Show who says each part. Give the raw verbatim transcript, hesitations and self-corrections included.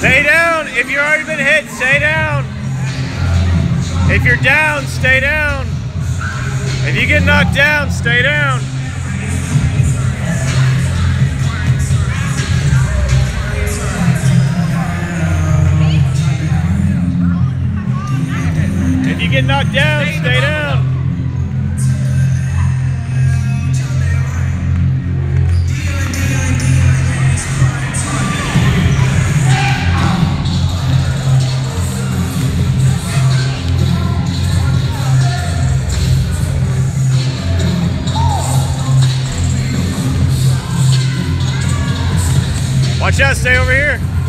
Speaker 1: Stay down. If you've already been hit, stay down. If you're down, stay down. If you get knocked down, stay down. If you get knocked down, stay down. Watch out, stay over here.